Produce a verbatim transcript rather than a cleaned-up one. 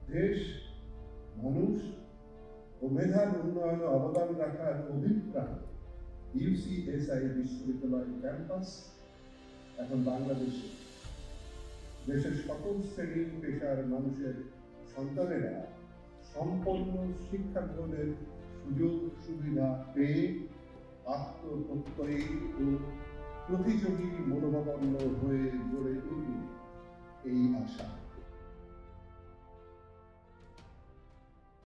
দেশ, মানুষ ও মেধার উন্নয়নে অবদান রাখার অভিপ্রায় ইউসিএসআই বিশ্ববিদ্যালয় ক্যাম্পাস এখন বাংলাদেশে দেশের সকল শ্রেণী পেশার মানুষের সন্তানেরা সম্পন্ন শিক্ষা গ্রহণের সুযোগ সুবিধা পেয়ে আত্মপ্রত্যয়ী ও প্রতিযোগী মনোভাবাপন্ন হয়ে গড়ে উঠবে এই আশা।